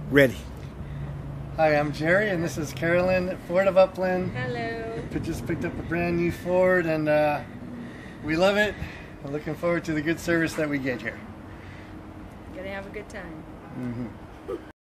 Ready. Hi, I'm Jerry, and this is Carolyn, Ford of Upland. Hello. We just picked up a brand new Ford, and we love it. We're looking forward to the good service that we get here. Gonna have a good time. Mm-hmm.